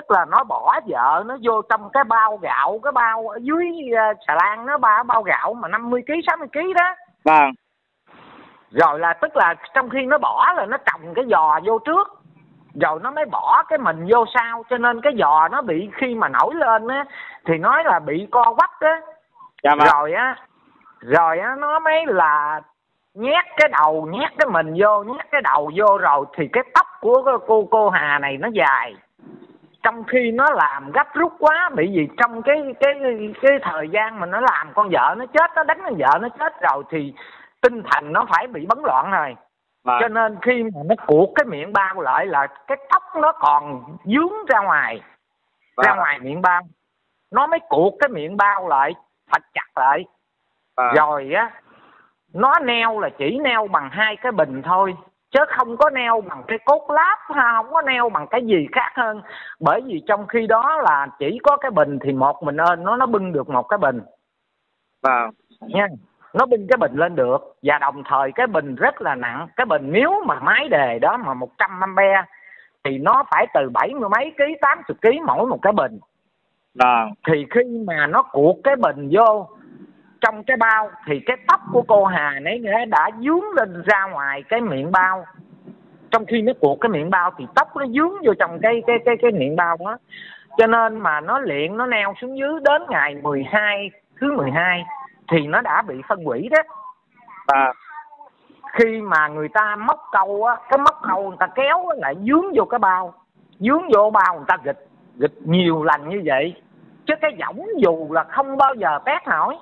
tức là nó bỏ vợ nó vô trong cái bao gạo, cái bao ở dưới xà lan nó bao gạo mà 50 kg 60 kg đó. Vâng. Rồi là tức là trong khi nó bỏ là nó trồng cái giò vô trước, rồi nó mới bỏ cái mình vô sau, cho nên cái giò nó bị khi mà nổi lên á thì nói là bị co quắp á. Dạ vâng. Rồi á nó mới là nhét cái đầu, nhét cái mình vô, nhét cái đầu vô, rồi thì cái tóc của cô Hà này nó dài. Trong khi nó làm gấp rút quá, bởi vì trong cái thời gian mà nó làm con vợ nó chết, nó đánh con vợ nó chết rồi thì tinh thần nó phải bị bấn loạn rồi. Vâng. Cho nên khi mà nó cuột cái miệng bao lại là cái tóc nó còn dướng ra ngoài. Vâng. Ra ngoài miệng bao, nó mới cuột cái miệng bao lại thật chặt lại. Vâng. Rồi á nó neo là chỉ neo bằng 2 cái bình thôi, chứ không có neo bằng cái cốt láp, không có neo bằng cái gì khác hơn. Bởi vì trong khi đó là chỉ có cái bình thì một mình ơn nó bưng được một cái bình. Vâng. Nha, nó bưng cái bình lên được. Và đồng thời cái bình rất là nặng. Cái bình nếu mà máy đề đó mà 100 ampe thì nó phải từ 70 mấy ký, 80 ký mỗi một cái bình. Vâng. Thì khi mà nó cuột cái bình vô trong cái bao thì cái tóc của cô Hà nấy đã dướng lên ra ngoài cái miệng bao. Trong khi nó cuột cái miệng bao thì tóc nó dướng vô trong cái miệng bao đó. Cho nên mà nó liệng, nó neo xuống dưới đến ngày 12, thứ 12 thì nó đã bị phân hủy đó. Và khi mà người ta móc câu á, cái móc câu người ta kéo lại dướng vô cái bao, dướng vô bao người ta gịch nhiều lần như vậy, chứ cái võng dù là không bao giờ tét nổi.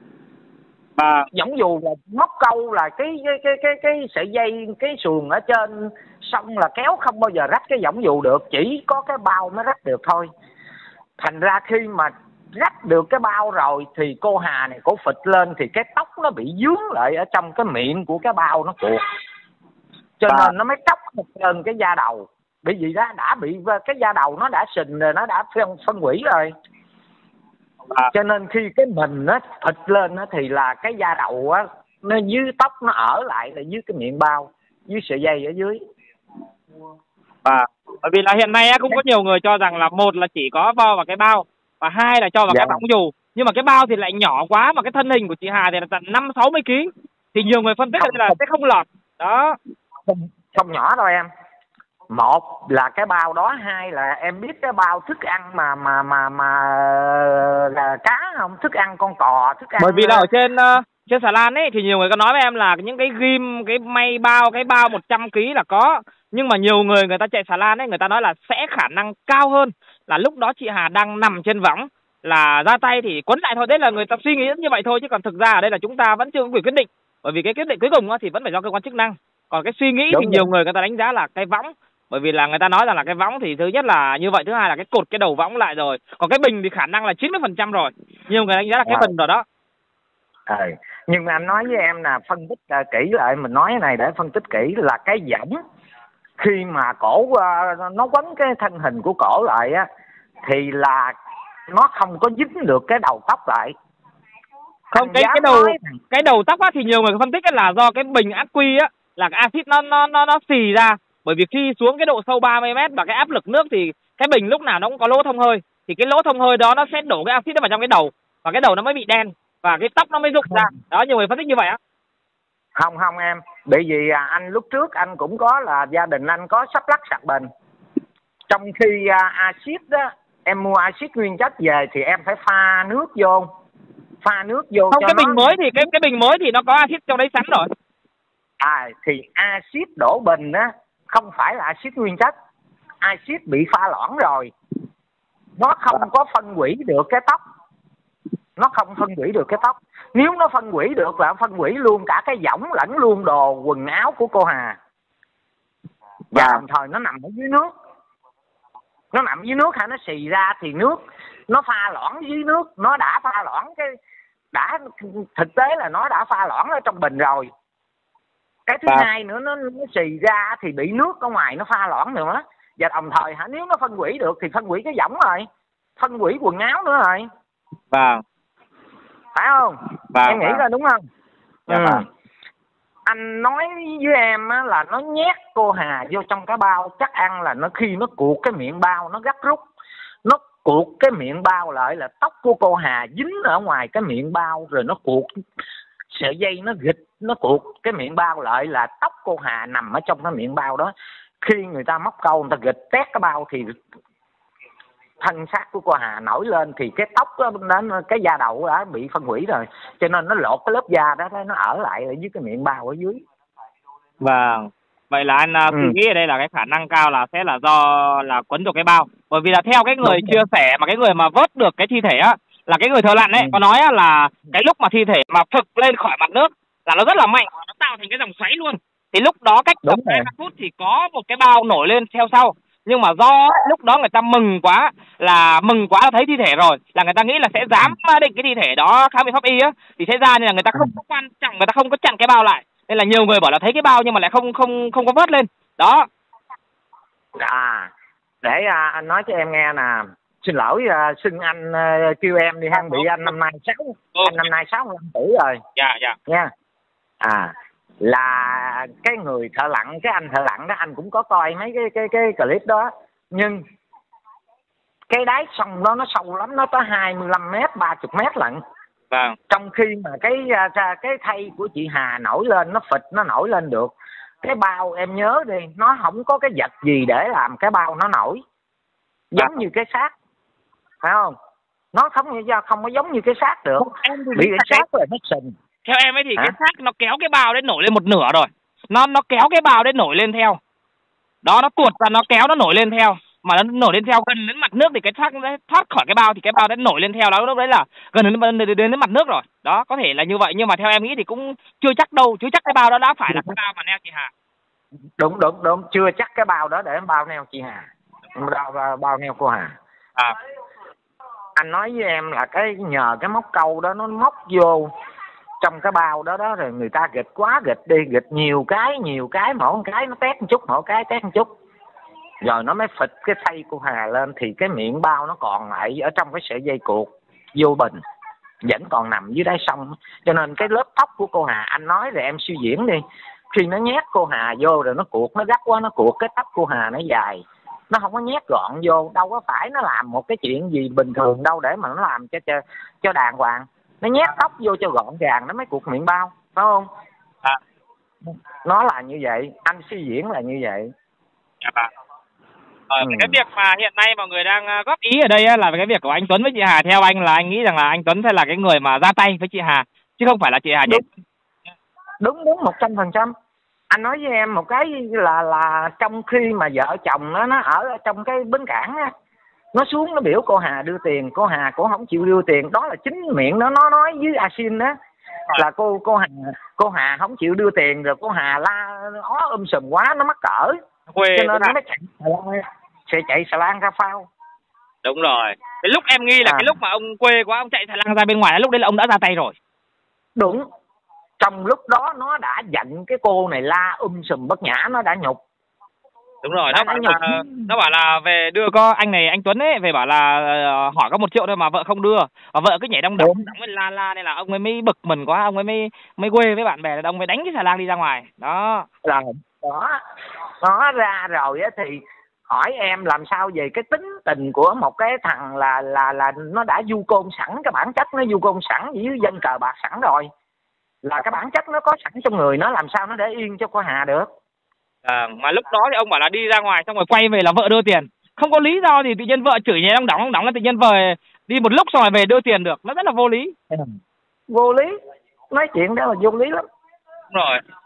Võng dù là móc câu là cái sợi dây, cái xuồng ở trên sông là kéo không bao giờ rách cái võng dù được, chỉ có cái bao mới rách được thôi. Thành ra khi mà rách được cái bao rồi thì cô Hà này cổ phịch lên thì cái tóc nó bị dướng lại ở trong cái miệng của cái bao nó cuột, cho nên nó mới tróc lên cái da đầu. Bởi vì đã bị cái da đầu nó đã sình rồi, nó đã phân hủy rồi. Cho nên khi cái mình nó phịch lên á thì là cái da đầu á, nó dưới tóc nó ở lại là dưới cái miệng bao, dưới sợi dây ở dưới. Bởi vì là hiện nay cũng có nhiều người cho rằng là một là chỉ có vo vào cái bao, và hai là cho vào cái võng dù. Nhưng mà cái bao thì lại nhỏ quá, mà cái thân hình của chị Hà thì là tận 50-60 kg. Thì nhiều người phân tích là sẽ không lọt. Đó. Không nhỏ đâu em. Một là cái bao đó, hai là em biết cái bao thức ăn mà là cá không, thức ăn con cò, thức ăn. Bởi vì là ở trên xà lan ấy thì nhiều người có nói với em là những cái ghim, cái may bao, cái bao 100 kg là có. Nhưng mà nhiều người ta chạy xà lan ấy, người ta nói là sẽ khả năng cao hơn là lúc đó chị Hà đang nằm trên võng, là ra tay thì quấn lại thôi. Đấy là người ta suy nghĩ như vậy thôi, chứ còn thực ra ở đây là chúng ta vẫn chưa có quyền quyết định. Bởi vì cái quyết định cuối cùng thì vẫn phải do cơ quan chức năng. Còn cái suy nghĩ thì nhiều người ta đánh giá là cái võng. Bởi vì là người ta nói rằng là cái võng thì thứ nhất là như vậy, thứ hai là cái cột cái đầu võng lại rồi. Còn cái bình thì khả năng là 90% rồi. Nhiều người đánh giá là cái bình rồi đó. Nhưng mà anh nói với em là phân tích kỹ lại, mình nói cái này để phân tích kỹ là cái võng khi mà cổ nó quấn cái thân hình của cổ lại á thì là nó không có dính được cái đầu tóc lại. Không, cái đầu tóc á thì nhiều người phân tích là do cái bình ắc quy á, là cái axit nó xì ra. Bởi vì khi xuống cái độ sâu 30 m và cái áp lực nước thì cái bình lúc nào nó cũng có lỗ thông hơi, thì cái lỗ thông hơi đó nó sẽ đổ cái axit vào trong cái đầu, và cái đầu nó mới bị đen và cái tóc nó mới rụng ra. Đó, nhiều người phân tích như vậy á. Không em, bởi vì anh lúc trước anh cũng có là gia đình anh có sắp lắc sạc bình. Trong khi axit đó, em mua axit nguyên chất về thì em phải pha nước vô. Không, cái bình mới thì cái bình mới thì nó có axit trong đấy sẵn rồi. Thì axit đổ bình á không phải là axit nguyên chất. Axit bị pha loãng rồi, nó không có phân hủy được cái tóc. Nếu nó phân hủy được là phân hủy luôn cả cái võng lẫn luôn đồ quần áo của cô Hà. Và đồng thời nó nằm ở dưới nước. Nó nằm dưới nước hay nó xì ra thì nước nó pha loãng dưới nước, nó đã pha loãng thực tế là nó đã pha loãng ở trong bình rồi. Cái thứ hai nữa, nó xì ra thì bị nước ở ngoài nó pha loãng nữa. Và đồng thời nếu nó phân hủy được thì phân hủy cái võng rồi, phân hủy quần áo nữa rồi. Phải không? Em nghĩ là đúng không? Anh nói với em á, là nó nhét cô Hà vô trong cái bao, chắc ăn là nó khi nó cuột cái miệng bao nó gấp rút. cuột cái miệng bao lại, là tóc của cô Hà dính ở ngoài cái miệng bao, rồi nó cuột sợi dây, nó gịch, nó cuột cái miệng bao lại, là tóc cô Hà nằm ở trong cái miệng bao đó. Khi người ta móc câu, người ta gịch tét cái bao thì thân xác của cô Hà nổi lên, thì cái tóc đó, cái da đầu đã bị phân hủy rồi, cho nên nó lột cái lớp da đó, nó ở lại ở dưới cái miệng bao ở dưới. Vâng. Vậy là anh suy nghĩ ở đây là cái khả năng cao là sẽ là do là quấn vào cái bao. Bởi vì là theo cái người chia sẻ mà cái người mà vớt được cái thi thể á, là cái người thợ lặn ấy, có nói á là cái lúc mà thi thể mà phực lên khỏi mặt nước là nó rất là mạnh, nó tạo thành cái dòng xoáy luôn. Thì lúc đó cách tầm 2 phút thì có một cái bao nổi lên theo sau. Nhưng mà do lúc đó người ta mừng quá là thấy thi thể rồi, là người ta nghĩ là sẽ giám định cái thi thể đó khám nghiệm pháp y á, thì sẽ ra nên là người ta không có quan trọng, người ta không có chặn cái bao lại, nên là nhiều người bảo là thấy cái bao nhưng mà lại không có vớt lên đó. Để anh nói cho em nghe nè, xin lỗi xưng anh kêu em đi ha, bị anh năm nay 65 tuổi rồi. Dạ nha. Là cái người thợ lặn, cái anh thợ lặn đó, anh cũng có coi mấy cái clip đó, nhưng cái đáy sông đó nó sâu lắm, nó tới 25 mét 30 mét lận. Vâng. Trong khi mà cái thây của chị Hà nổi lên, nó phịch, nó nổi lên được. Cái bao em nhớ đi, nó không có cái vật gì để làm cái bao nó nổi, giống như cái xác, phải không? Nó không có giống như cái xác được. Bị cái xác rồi nó sình. Theo em ấy thì cái xác nó kéo cái bao đấy nổi lên một nửa rồi, nó kéo cái bao đấy nổi lên theo đó, nó tuột ra, nó kéo nó nổi lên theo, mà nó nổi lên theo gần đến mặt nước thì cái xác nó thoát khỏi cái bao, thì cái bao đấy nổi lên theo đó, lúc đấy là gần đến mặt nước rồi đó. Có thể là như vậy, nhưng mà theo em nghĩ thì cũng chưa chắc đâu, chứ chắc cái bao đó đã phải là cái bao mà neo chị Hà. Đúng, chưa chắc cái bao đó để bao neo chị Hà, bao neo cô Hà. Anh nói với em là nhờ cái móc câu đó, nó móc vô trong cái bao đó rồi người ta gịch quá, gịch nhiều cái, mỗi cái nó tét một chút, mỗi cái tét một chút, rồi nó mới phịch cái thây của Hà lên, thì cái miệng bao nó còn lại ở trong cái sợi dây cuột vô bình, vẫn còn nằm dưới đáy sông. Cho nên cái lớp tóc của cô Hà, anh nói rồi em suy diễn đi, khi nó nhét cô Hà vô rồi nó cuột, nó gắt quá, nó cuột cái tóc cô Hà nó dài, nó không có nhét gọn vô, đâu có phải nó làm một cái chuyện gì bình thường đâu để mà nó làm cho đàng hoàng. Nó nhét tóc vô cho gọn gàng, nó mới cuột miệng bao, phải không? Nó là như vậy, anh suy diễn là như vậy. Cái việc mà hiện nay mọi người đang góp ý ở đây là cái việc của anh Tuấn với chị Hà. Theo anh là anh nghĩ rằng là anh Tuấn sẽ là cái người mà ra tay với chị Hà, chứ không phải là chị Hà nhé. Đúng 100%. Anh nói với em một cái là trong khi mà vợ chồng nó ở trong cái bến cảng á, nó xuống nó biểu cô Hà đưa tiền, cô Hà cũng không chịu đưa tiền, đó là chính miệng nó nói với Asin đó, là cô Hà không chịu đưa tiền, rồi cô Hà la ó sùm quá, nó mắc cỡ, cho nên nó mới chạy xà lan ra phao. Đúng rồi, cái lúc em nghi là cái lúc mà ông quê quá, ông chạy xà lan ra bên ngoài, lúc đấy là ông đã ra tay rồi. Đúng, trong lúc đó nó đã giận cái cô này la sùm bất nhã, nó đã nhục. Đúng rồi, nó bảo là về đưa có anh này, anh Tuấn ấy, về bảo là hỏi có 1 triệu thôi mà vợ không đưa, và vợ cứ nhảy đong với la, nên là ông ấy mới bực mình quá, ông ấy mới quê với bạn bè là ông ấy đánh cái xà lan đi ra ngoài đó. Rồi đó ra rồi á, thì hỏi em làm sao về cái tính tình của một cái thằng là nó đã du côn sẵn, cái bản chất nó du côn sẵn với dân cờ bạc sẵn rồi, là cái bản chất nó có sẵn trong người nó, làm sao nó để yên cho cô Hà được. Mà lúc đó thì ông bảo là đi ra ngoài xong rồi quay về là vợ đưa tiền, không có lý do thì tự nhiên vợ chửi nhảy đong đóng là tự nhiên về đi một lúc xong rồi về đưa tiền được, nó rất là vô lý. Vô lý, nói chuyện đó là vô lý lắm. Đúng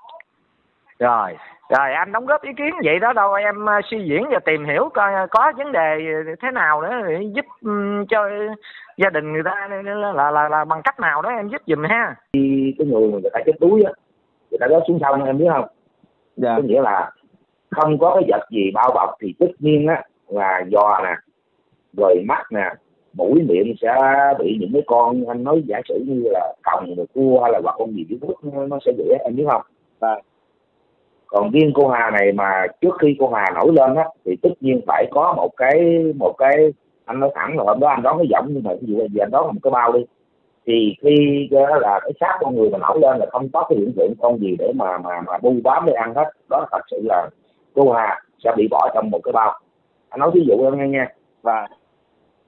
rồi. Rồi anh đóng góp ý kiến vậy đó, đâu em suy diễn và tìm hiểu coi có vấn đề thế nào nữa để giúp cho gia đình người ta là bằng cách nào đó em giúp giùm ha. Khi cái người ta chết đuối á, người ta rớt xuống sông, em biết không? Dạ. Có nghĩa là không có cái vật gì bao bọc thì tất nhiên á là giò nè, rồi mắt nè, mũi miệng sẽ bị những cái con, anh nói giả sử như là còng rồi cua hay là hoặc con gì dưới nước nó sẽ bị, em biết không? Dạ. Còn riêng cô Hà này mà trước khi cô Hà nổi lên á thì tất nhiên phải có một cái anh nói thẳng là hôm đó anh đón cái giọng, nhưng mà ví dụ là anh đón một cái bao đi, thì khi là cái xác con người mà nổi lên là không có cái hiện tượng con gì để mà bu bám để ăn hết, đó là thật sự là cô Hà sẽ bị bỏ trong một cái bao. Anh nói ví dụ em nghe nha. Và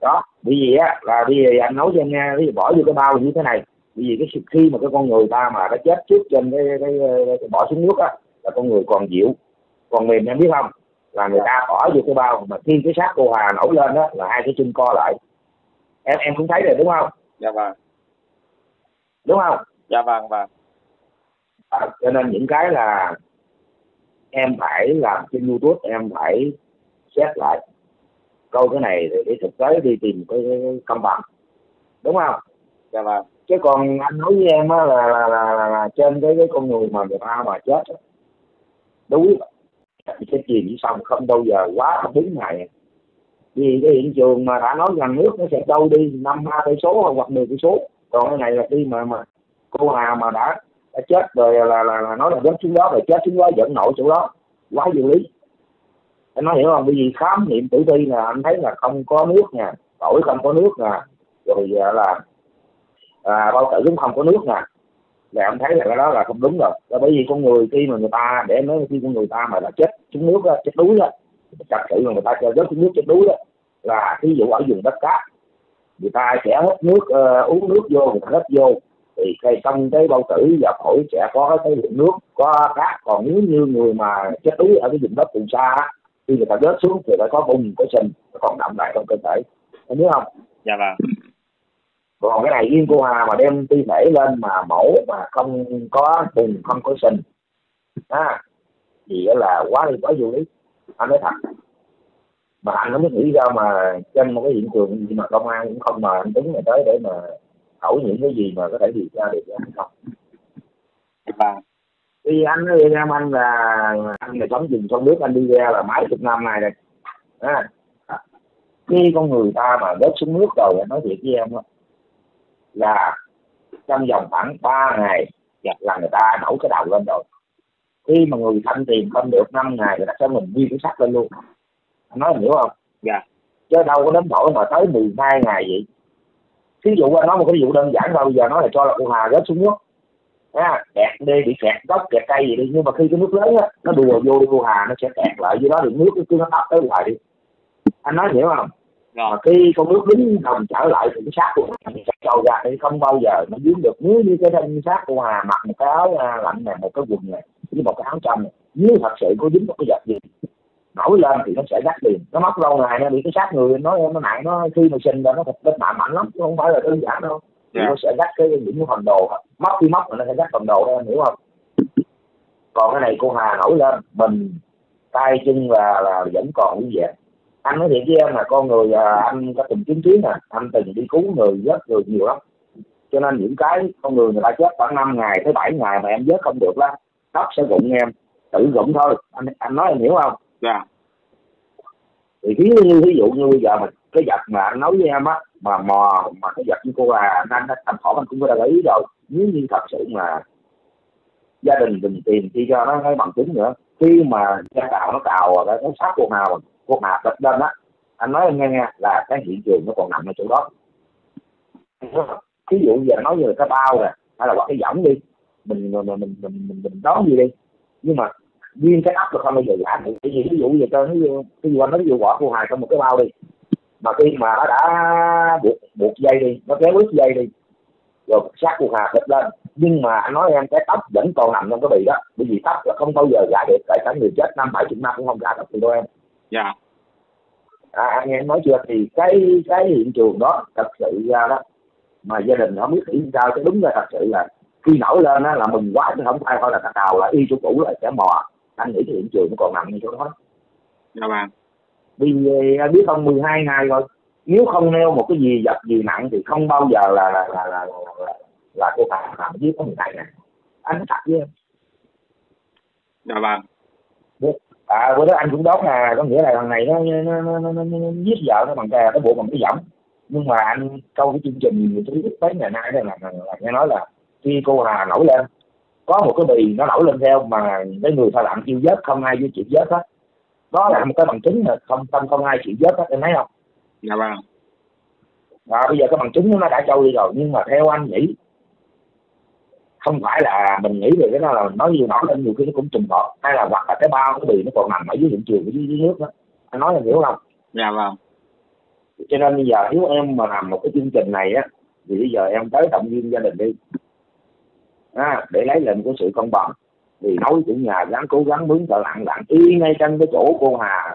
Đó, bởi vì á là bây giờ anh nói cho em nghe, ví dụ bỏ vô cái bao như thế này, bởi vì cái khi mà cái con người ta mà đã chết trước trên cái bỏ xuống nước á là con người còn dịu còn mềm, em biết không, là người ta bỏ vô cái bao mà khi cái xác cô Hà nổi lên đó là hai cái chân co lại, em cũng thấy rồi đúng không? Dạ vâng. Đúng không? Dạ vâng vâng. Cho nên những cái là em phải làm trên YouTube, em phải xét lại câu cái này để thực tế đi tìm cái công bằng, đúng không? Dạ vâng. Chứ còn anh nói với em á là trên cái con người mà người ta mà chết đuối sẽ chìm chỉ xong không bao giờ quá 4 ngày, vì cái hiện trường mà đã nói rằng nước nó sẽ trôi đi 5-3 cây số hoặc 10 cây số, còn cái này là khi mà cô Hà mà đã chết rồi là nói là rớt xuống đó rồi chết xuống đó vẫn nổi chỗ đó, quá vô lý. Anh nói hiểu không? Bởi vì khám nghiệm tử thi là anh thấy là không có nước nè, phổi không có nước nè, rồi là bao tử cũng không có nước nè, là em thấy là cái đó là không đúng rồi. Là bởi vì con người khi mà người ta, để em nói khi con người ta mà là chết xuống nước đó, chết đuối đó, thật sự là người ta chơi rớt xuống nước chết đuối đó, là ví dụ ở vùng đất cát người ta sẽ hít nước, uống nước vô, người ta hít vô thì trong cái bao tử và phổi sẽ có cái lượng nước, có cát. Còn nếu như người mà chết đuối ở cái vùng đất vùng xa khi người ta rớt xuống thì phải có bùn, có sình, còn đậm lại trong cơ thể, em biết không? Dạ vâng. Còn cái này riêng cô Hà mà đem thi thể lên mà mổ mà không có bùn, không có sình thì là quá vô lý, anh nói thật. Mà anh không biết nghĩ ra mà trên một cái hiện trường gì mà công an cũng không mời anh Tuấn này tới để mà hỏi những cái gì mà có thể điều tra được hay không. Thì anh nói em anh là sống vùng sông nước, anh đi ra là mấy chục năm nay rồi. Khi con người ta mà rớt xuống nước rồi, anh nói thiệt với em là trong vòng khoảng 3 ngày là người ta nổi cái đầu lên rồi. Khi mà người thanh tìm không được 5 ngày người ta sẽ mình ghi cái xác lên luôn. Anh nói hiểu không? Dạ. Chứ đâu có đến nỗi mà tới 12 ngày vậy. Ví dụ anh nói một cái ví dụ đơn giản thôi, bây giờ nói là cho là cô Hà rớt xuống nước, kẹt đi, bị kẹt gốc kẹt cây gì đi, nhưng mà khi cái nước lớn á nó đùa vô đi cô Hà nó sẽ kẹt lại dưới đó, thì nước cứ nó tấp tới ngoài đi. Anh nói hiểu không? Mà khi con nước đứng đồng trở lại thì cái xác của Hà sẽ trôi ra, thì không bao giờ nó dưới được. Nếu như cái thân xác của Hà mặc một cái áo lạnh này, một cái quần này với một cái áo trong này, nếu thật sự có dính một cái vật gì nổi lên thì nó sẽ gắt liền, nó mất lâu ngày nó bị cái xác người nó nặng, nó khi mà sinh ra nó thịt mạnh lắm chứ không phải là đơn giản đâu. Thì nó sẽ gắt những phần đồ, móc khi móc là nó sẽ gắt phần đồ đó, em hiểu không? Còn cái này cô Hà nổi lên mình tay chân là vẫn còn như vậy. Anh nói thiệt với em là con người, anh có từng chứng kiến nè, anh từng đi cứu người, vớt người nhiều lắm, cho nên những cái con người người ta chết khoảng 5 ngày tới 7 ngày mà em vớt không được đó, tóc sẽ rụng em, tự rụng thôi, anh nói em hiểu không? Dạ. Thì ví dụ như bây giờ mà cái vật mà anh nói với em á, mà mò mà cái vật như cô là anh thành khổ anh cũng có để ý rồi. Nếu như thật sự mà gia đình đừng tìm chi cho nó cái bằng chứng nữa, khi mà gia cào nó cào cái xác cô Hà đập lên á, anh nói em nghe là cái hiện trường nó còn nằm ở chỗ đó. Ví dụ giờ nói về cái bao nè, hay là hoặc cái võng đi, mình đón gì đi, nhưng mà riêng cái ấp là không bao giờ giả được. Ví dụ giờ cho ví dụ anh nói ví dụ bỏ cô Hà trong một cái bao đi, mà khi mà nó đã buộc dây đi, nó kéo đứt dây đi rồi xác cô Hà thịt lên, nhưng mà anh nói em cái tóc vẫn còn nằm trong cái bì đó, bởi vì tóc là không bao giờ giả được, tại cả người chết 50-70 năm cũng không giả được đâu em. Dạ. Anh nghe em nói chưa, thì cái hiện trường đó thật sự ra đó mà gia đình không biết nghĩ sao, chứ đúng là thật sự là khi nổi lên đó là mừng quá, chứ không phải là ta cào là y chỗ cũ lại sẽ mò. Anh nghĩ cái hiện trường nó còn nằm như chỗ đó. Dạ vâng. Vì anh biết không, 12 ngày rồi, nếu không neo một cái gì vật gì nặng thì không bao giờ là cô Hà làm dưới có 12 ngày. Anh nói thật với em. Dạ vâng. Bữa đó anh cũng đoán là có nghĩa là thằng này nó giết vợ nó bằng cái bộ bằng cái võng. Nhưng mà anh câu cái chương trình người chú tới ngày nay đây là nghe nói là khi cô Hà nổi lên có một cái bì nó nổi lên theo mà cái người thợ lặn chịu vớt, không ai chịu vớt hết. Đó là một cái bằng chứng mà không ai chịu vớt hết, em thấy không? Dạ vâng. Bây giờ cái bằng chứng nó đã trôi đi rồi, nhưng mà theo anh nghĩ không phải là mình nghĩ về cái đó là nói nhiều nổi lên nhiều khi nó cũng trùng hợp, hay là hoặc là cái bao cái bì nó còn nằm ở dưới hiện trường, ở dưới nước đó. Anh nói là hiểu không? Dạ vâng. Cho nên bây giờ nếu em mà làm một cái chương trình này á, thì bây giờ em tới động viên gia đình đi, để lấy lại một cái sự công bằng. Thì nói chủ nhà gắng cố gắng mướn thợ lặn y ngay trên cái chỗ cô Hà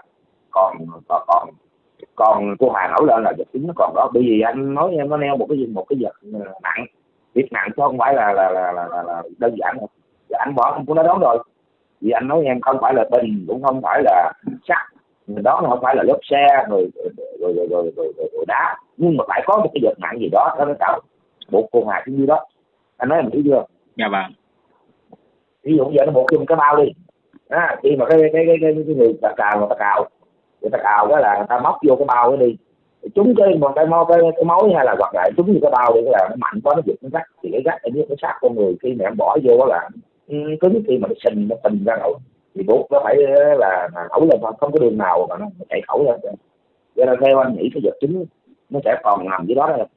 còn cô Hà nổi lên là vật chứng nó còn đó. Bởi vì anh nói em nó neo một cái vật nặng, việc nặng chứ không phải là đơn giản đâu. Anh bỏ anh cũng đã đón rồi. Vì anh nói em không phải là bình, cũng không phải là sắt, mình đó nó không phải là lớp xe rồi đá, nhưng mà phải có một cái vật nặng gì đó nó tạo một cô Hà cũng như đó. Anh nói em hiểu chưa? Dạ vâng. Ví dụ giờ nó buộc chung cái bao đi, khi mà cái người ta cào người ta cào cái là người ta móc vô cái bao cái đi, trúng cái mối hay là hoặc lại trúng vô cái bao đi, cái là nó mạnh quá nó giật nó cắt. Thì cái gắt ở dưới cái xác con người khi mà em bỏ vô là cứng, khi mà nó sình nó phình ra rồi thì buộc nó phải là khẩu lên, không có đường nào mà nó chạy khẩu lên. Cho nên theo anh nghĩ cái vật chứng nó sẽ còn nằm dưới đó thôi.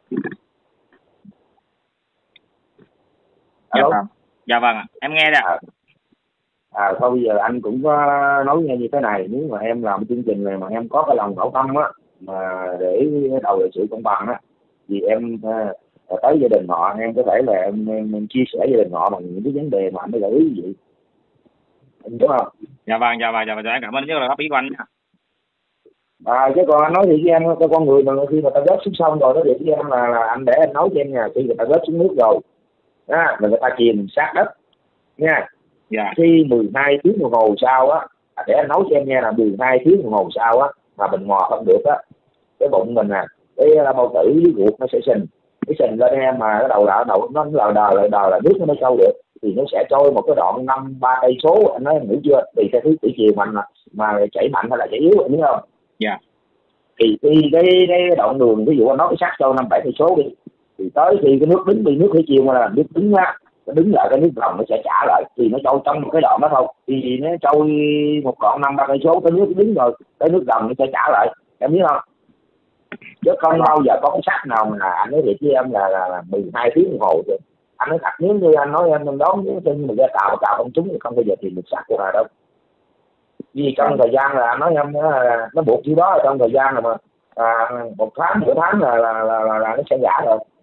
Dạ vâng ạ, em nghe đây. Thôi bây giờ anh cũng có nói nghe như thế này, nếu mà em làm chương trình này mà em có cái lòng hảo tâm á, mà để đầu lại sự công bằng á, thì em tới gia đình họ, em có thể là em chia sẻ gia đình họ bằng những cái vấn đề mà anh đã gợi ý gì, anh đúng không? Dạ vâng, em cảm ơn những lời góp ý của anh nha. Chứ còn anh nói thì với em, cái con người mà khi mà ta rớt xuống sông rồi, nó thì với em là anh để anh nói cho em nha, khi người ta rớt xuống nước rồi là người ta chìm sát đất nha. Khi 12 tiếng đồng hồ sau á, để anh nói cho em nghe là 12 tiếng đồng hồ sau á mà mình mò không được á, cái bụng mình cái bao tử với ruột nó sẽ sình, cái sình lên em, mà cái đầu nó lờ đờ là nước nó mới sâu được, thì nó sẽ trôi một cái đoạn 5-3 cây số. Anh nói em hiểu chưa? Tùy theo thứ thủy chiều mạnh mà chảy mạnh hay là chảy yếu, anh biết không? Thì cái đoạn đường, ví dụ anh nói cái sát trôi 5-7 cây số đi, thì tới khi cái nước đứng, bị nước thủy chiều mà là nước đứng á, nó đứng lại, cái nước lòng nó sẽ trả lại, thì nó trôi trong một cái đoạn đó thôi. Thì nó trôi một đoạn 5-3 cây số, cái nước đứng rồi, cái nước lòng nó sẽ trả lại, em biết không? Chứ không bao giờ có cái xác nào mà anh nói thiệt với em là 12 tiếng đồng hồ rồi. Anh nói thật, nếu như anh nói em đón trên một cái cào không trúng thì không bao giờ tìm được xác của đâu. Vì trong thời gian là anh nói em nó buộc như đó, trong thời gian là mà 1 tháng, nửa tháng là nó sẽ giả rồi.